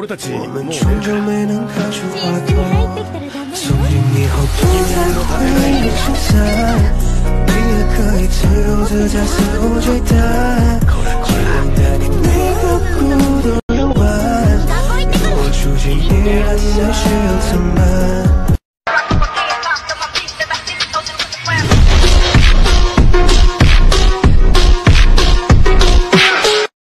俺たち我们终究没能开出花朵，从今以后不再会有失散，你也可以自由自在肆无忌惮，期望带你每个孤独游玩，如果初心依然还需要藏满。